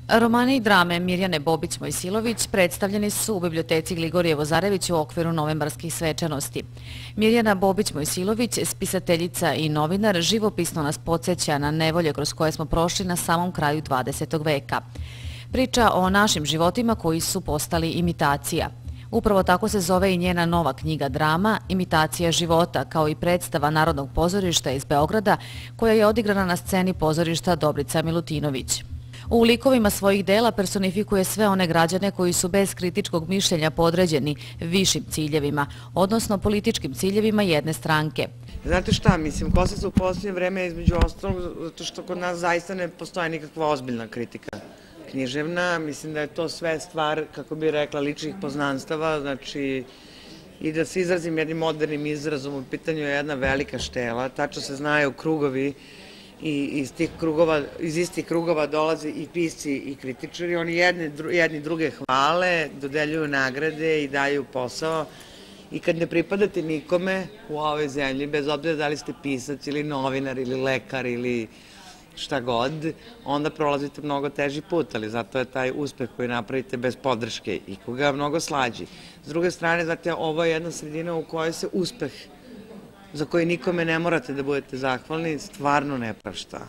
Romani i drame Mirjane Bobić-Mojsilović predstavljeni su u biblioteci Gligorije Vozarević u okviru novembarskih svečanosti. Mirjana Bobić-Mojsilović, spisateljica i novinar, živopisno nas podsjeća na nevolje kroz koje smo prošli na samom kraju 20. veka. Priča o našim životima koji su postali imitacija. Upravo tako se zove i njena nova knjiga drama Imitacija života, kao i predstava Narodnog pozorišta iz Beograda koja je odigrana na sceni pozorišta Dobrica Milutinović. U likovima svojih dela personifikuje sve one građane koji su bez kritičkog mišljenja podređeni višim ciljevima, odnosno političkim ciljevima jedne stranke. Znate šta, mislim, Kosac u posljednje vreme između ostalog, zato što kod nas zaista ne postoje nikakva ozbiljna kritika književna. Mislim da je to sve stvar, kako bi rekla, ličnih poznanstava, znači, i da se izrazim jednim modernim izrazom, u pitanju je jedna velika štela, tačno se znaju krugovi i iz istih krugova dolaze i pisci i kritičari, oni jedni druge hvale, dodeljuju nagrade i daju posao i kad ne pripadate nikome u ovoj zemlji, bez obzira da li ste pisac ili novinar ili lekar ili šta god, onda prolazite mnogo teži put, ali zato je taj uspeh koji napravite bez podrške i koga mnogo slađi. S druge strane, znate, ovo je jedna sredina u kojoj se uspeh za koji nikome ne morate da budete zahvalni, stvarno ne prašta.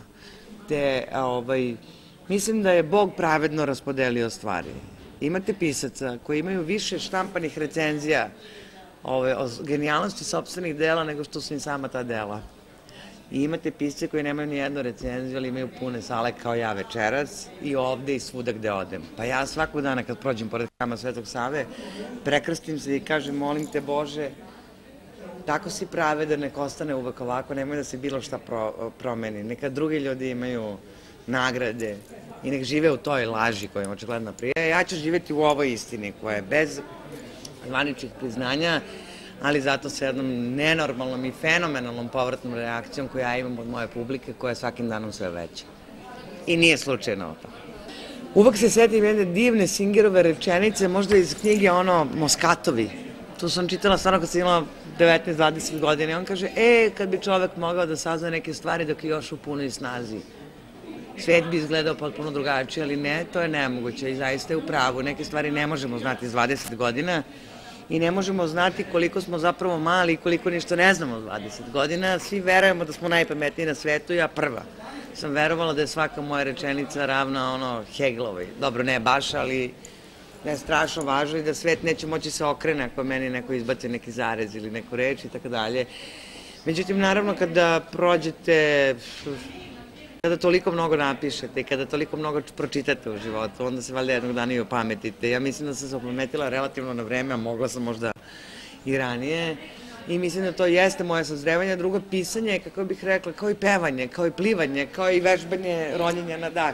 Mislim da je Bog pravedno raspodelio stvari. Imate pisaca koji imaju više štampanih recenzija o genijalnosti sopstvenih dela nego što su im sama ta dela. I imate pisce koji nemaju ni jednu recenziju, ali imaju pune sale kao ja večeras i ovde i svuda gde odem. Pa ja svakog dana kad prođem pored hrama Svetog Save, prekrstim se i kažem, molim te Bože, tako si pravedan, nek ostane uvek ovako, nemoj da se bilo šta promeni. Neka drugi ljudi imaju nagrade i nek žive u toj laži koja im očigledno prije. Ja ću živjeti u ovoj istini koja je bez zvaničnih priznanja, ali zato sa jednom nenormalnom i fenomenalnom povratnom reakcijom koju ja imam od moje publike, koja je svakim danom sve veća. I nije slučajno ovo. Uvek se setim jedne divne Singerove rečenice, možda iz knjige Moskatovi. Tu sam čitala stvarno kad sam imala 19-20 godina i on kaže, kad bi čovek mogao da sazna neke stvari dok je još u punoj snazi, svet bi izgledao potpuno drugačije, ali ne, to je nemoguće i zaista je u pravu. Neke stvari ne možemo znati iz 20 godina i ne možemo znati koliko smo zapravo mali i koliko ništa ne znamo od 20 godina. Svi verujemo da smo najpametniji na svetu, ja prva sam verovala da je svaka moja rečenica ravna Hegelovoj. Dobro, ne baš, ali da je strašno važno i da svet neće moći se okrene ako meni neko izbaci neki zarez ili neku reč i tako dalje. Međutim, naravno, kada prođete, kada toliko mnogo napišete i kada toliko mnogo pročitate u životu, onda se valjda jednog dana i opametite. Ja mislim da sam se opametila relativno na vreme, a mogla sam možda i ranije. I mislim da to jeste moje sazrevanje. Drugo, pisanje, kako bih rekla, kao i pevanje, kao i plivanje, kao i vežbanje ronjenja na dah.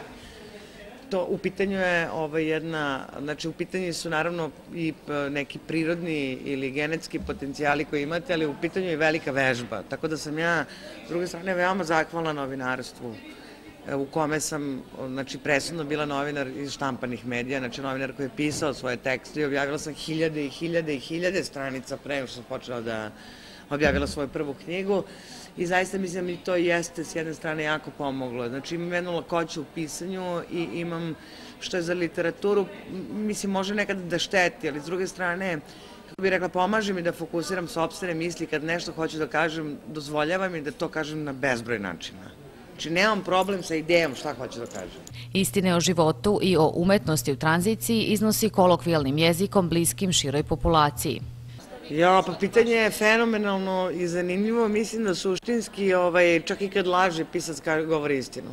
To u pitanju je znači u pitanju su naravno i neki prirodni ili genetski potencijali koji imate, ali u pitanju je velika vežba. Tako da sam ja, s druge strane, veoma zahvalna novinarstvu u kome sam, znači, presudno bila novinar iz štampanih medija, znači novinar koji je pisao svoje tekste i objavila sam hiljade i hiljade i hiljade stranica pre nego što sam počela da objavila svoju prvu knjigu. I zaista mislim da mi to jeste s jedne strane jako pomoglo. Znači imam jednu lakoću u pisanju i imam, što je za literaturu, mislim, može nekada da šteti, ali s druge strane, kako bih rekla, pomaže mi da fokusiram sopstvene misli, kad nešto hoću da kažem, dozvoljavam mi da to kažem na bezbroj načina. Znači nemam problem sa idejom šta hoću da kažem. Istine o životu i o umetnosti u tranziciji iznosi kolokvijalnim jezikom bliskim široj populaciji. Pa pitanje je fenomenalno i zanimljivo. Mislim da suštinski, čak i kad laže, pisac govori istinu.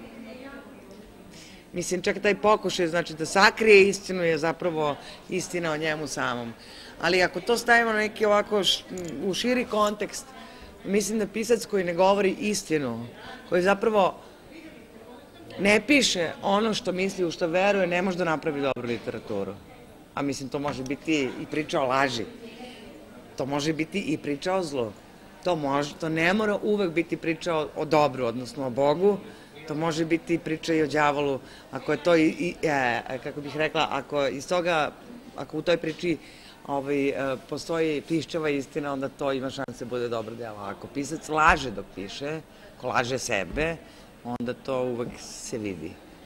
Mislim, čak i taj pokušaj, znači da sakrije istinu je zapravo istina o njemu samom. Ali ako to stavimo na neki ovako u širi kontekst, mislim da pisac koji ne govori istinu, koji zapravo ne piše ono što misli, u što veruje, ne može da napravi dobru literaturu. A mislim, to može biti i priča o laži. To može biti i priča o zlu. To ne mora uvek biti priča o dobru, odnosno o Bogu. To može biti i priča i o đavolu. Ako je to, kako bih rekla, ako u toj priči postoji piščava istina, onda to ima šanse bude dobro delo. Ako pisac laže dok piše, ako laže sebe, onda to uvek se vidi.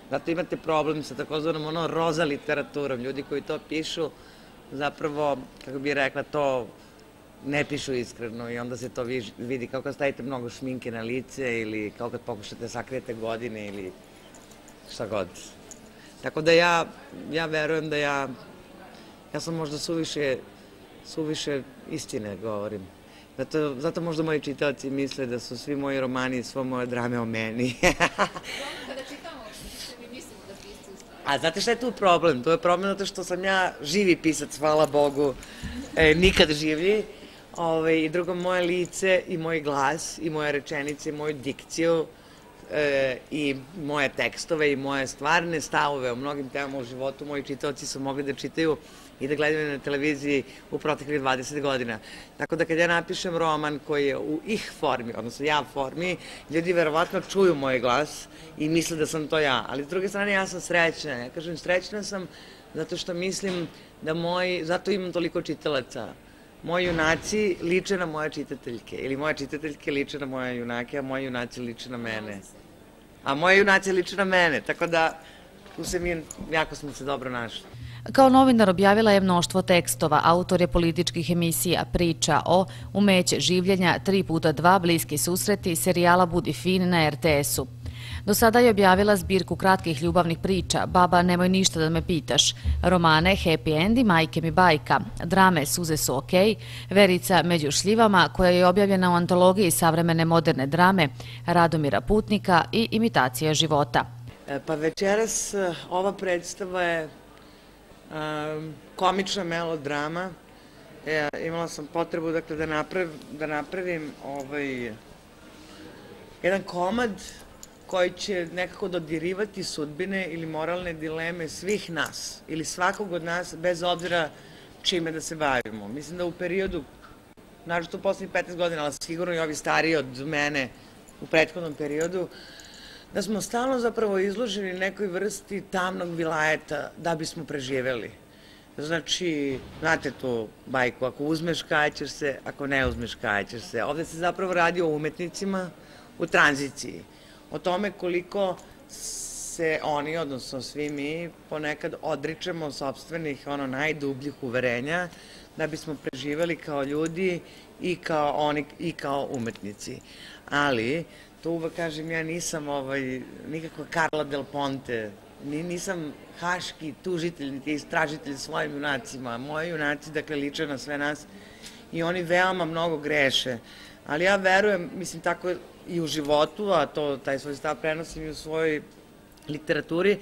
Zato imate problem sa takozvanom roza literaturom. Ljudi koji to pišu, zapravo, kako bih rekla, to ne pišu iskreno i onda se to vidi kao kad stavite mnogo šminke na lice ili kao kad pokušate sakrijete godine ili šta god. Tako da ja verujem da ja sam možda suviše istine govorim. Zato možda moji čitaoci misle da su svi moji romani i svo moje drame o meni. Kada čitamo, mi mislimo da pisci u stvari. A znate šta je tu problem? Tu je problem zato što sam ja živi pisac, hvala Bogu, nikad življi. I drugo, moje lice i moj glas i moje rečenice i moju dikciju i moje tekstove i moje stvarne stavove o mnogim temama u životu moji čitaoci su mogli da čitaju i da gledaju na televiziji u proteklih 20 godina. Tako da kad ja napišem roman koji je u ih formi, odnosno ja formi, ljudi verovatno čuju moj glas i misle da sam to ja. Ali s druge strane ja sam srećna. Ja kažem srećna sam zato što mislim da zato imam toliko čitalaca. Moji junaci liče na moje čitateljke ili moje čitateljke liče na moje junake, a moji junaci liče na mene. A moje junaci liče na mene, tako da jako smo se dobro našli. Kao novinar objavila je mnoštvo tekstova, autor je političkih emisija, priča o Umeće življenja, 3x2, Bliski susreti, serijala Budi fin na RTS-u. Do sada je objavila zbirku kratkih ljubavnih priča, Baba, nemoj ništa da me pitaš, romane Happy End i Majke mi bajka, drame Suze su okej, Verica među šljivama, koja je objavljena u antologiji savremene moderne drame Radomira Putnika i Imitacija života. Pa večeras ova predstava je komična melodrama. Imala sam potrebu da napravim jedan komad koji će nekako dodirivati sudbine ili moralne dileme svih nas ili svakog od nas bez obzira čime da se bavimo. Mislim da u periodu, naravno u poslednjih 15 godina, ali sigurno i ovi stariji od mene u prethodnom periodu, da smo stalno zapravo izloženi nekoj vrsti tamnog vilajeta da bismo preživeli. Znači, znate tu bajku, ako uzmeš kajaćeš se, ako ne uzmeš kajaćeš se. Ovde se zapravo radi o umetnicima u tranziciji. O tome koliko se oni, odnosno svi mi, ponekad odričemo sopstvenih najdubljih uverenja da bismo preživeli kao ljudi i kao umetnici. Ali, to uvek kažem, ja nisam nikakva Carla Del Ponte, nisam haški tužitelj, niti istražitelj svojim junacima. Moji junaci, dakle, liče na sve nas i oni veoma mnogo greše. Ali ja verujem, mislim, tako i u životu, a taj svoj stav prenosim i u svojoj literaturi,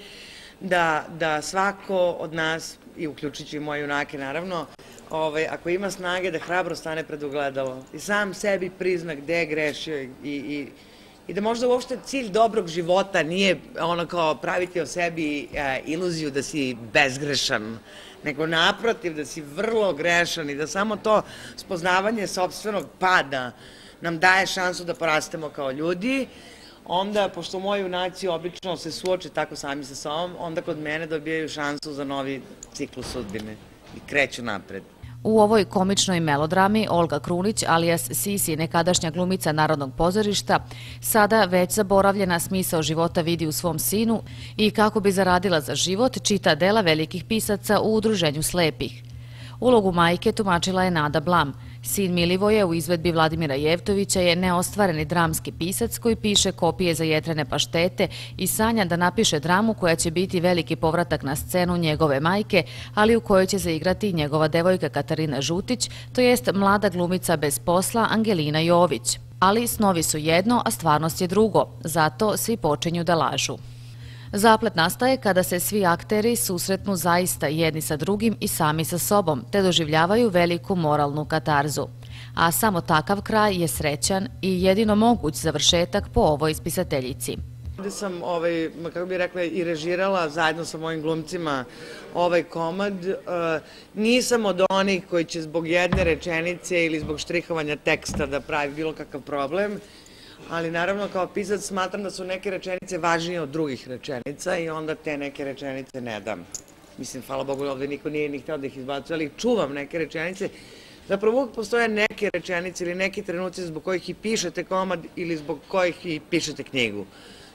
da svako od nas, i uključujući i moje junake naravno, ako ima snage da hrabro stane pred ogledalo i sam sebi prizna gde je grešio i da možda uopšte cilj dobrog života nije kao praviti o sebi iluziju da si bezgrešan, nego naprotiv da si vrlo grešan i da samo to spoznavanje sopstvenog pada nam daje šansu da porastemo kao ljudi. Onda, pošto moji junaci obično se suoče tako sami sa sobom, onda kod mene dobijaju šansu za novi ciklus sudbine i kreću napred. U ovoj komičnoj melodrami Olga Krunić, alias Sisi, nekadašnja glumica Narodnog pozorišta, sada već zaboravljena smisao života vidi u svom sinu i kako bi zaradila za život, čita dela velikih pisaca u Udruženju slepih. Ulogu majke tumačila je Nada Blam. Sin Milivoje u izvedbi Vladimira Jevtovića je neostvareni dramski pisac koji piše kopije za jetrene paštete i sanja da napiše dramu koja će biti veliki povratak na scenu njegove majke, ali u kojoj će zaigrati njegova devojka Katarina Žutić, to jest mlada glumica bez posla Angelina Jović. Ali snovi su jedno, a stvarnost je drugo, zato svi počinju da lažu. Zaplet nastaje kada se svi akteri susretnu zaista jedni sa drugim i sami sa sobom, te doživljavaju veliku moralnu katarzu. A samo takav kraj je srećan i jedino moguć završetak po ovoj spisateljici. Ovde sam, kako bih rekla, i režirala zajedno sa mojim glumcima ovaj komad. Nisam od onih koji će zbog jedne rečenice ili zbog štrihovanja teksta da pravi bilo kakav problem, ali naravno kao pisac smatram da su neke rečenice važnije od drugih rečenica i onda te neke rečenice ne dam. Mislim, hvala Bogu, ovde niko nije ni hteo da ih izbacuje, ali čuvam neke rečenice. Zapravo uvijek postoje neke rečenice ili neki trenuci zbog kojih i pišete komad ili zbog kojih i pišete knjigu.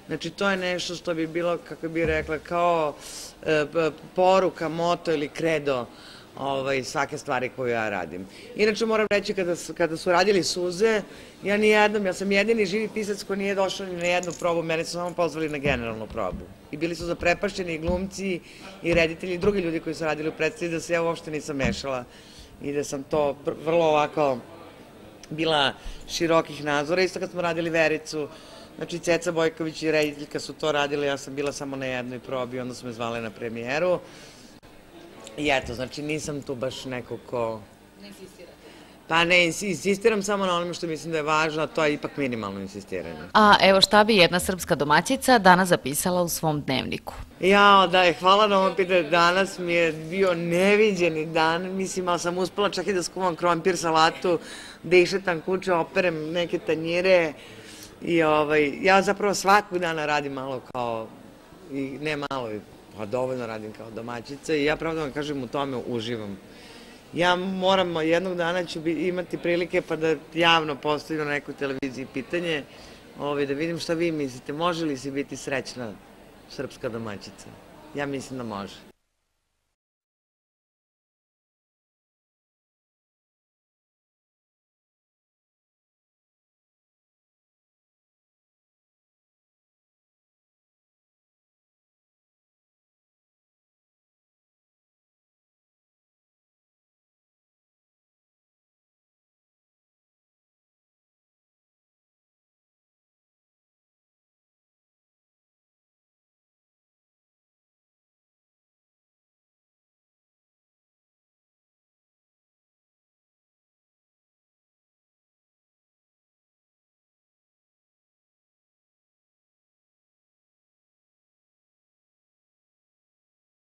Znači, to je nešto što bi bilo, kako bi rekla, kao poruka, moto ili kredo svake stvari koju ja radim. Inače, moram reći, kada su radili Suze, ja sam jedini živi pisac ko nije došao ni na jednu probu, mene su samo pozvali na generalnu probu. I bili su zaprepašćeni i glumci, i reditelji, i drugi ljudi koji su radili u predstavi, da se ja uopšte nisam mešala i da sam to vrlo ovako bila širokih nazora. Isto kad smo radili Vericu, znači Ceca Bojković i rediteljka su to radile, ja sam bila samo na jednoj probi, onda su me zvale na premijeru. I eto, znači nisam tu baš neko ko... Ne insistirate. Pa ne, insistiram samo na onome što mislim da je važno, a to je ipak minimalno insistiranje. A evo šta bi jedna srpska domaćica danas zapisala u svom dnevniku? Jao, da je, hvala na ovom pitanju. Danas mi je bio neviđeni dan, mislim, ali sam uspela čak i da skuvam krompir, salatu, da išetam kuće, operem neke tanjire i ja zapravo svakog dana radim malo kao, i ne malo, pa dovoljno radim kao domaćica i ja pravo da vam kažem u tome uživam. Ja moram, jednog dana ću imati prilike pa da javno postavim na nekoj televiziji pitanje, da vidim šta vi mislite, može li se biti srećna srpska domaćica? Ja mislim da može.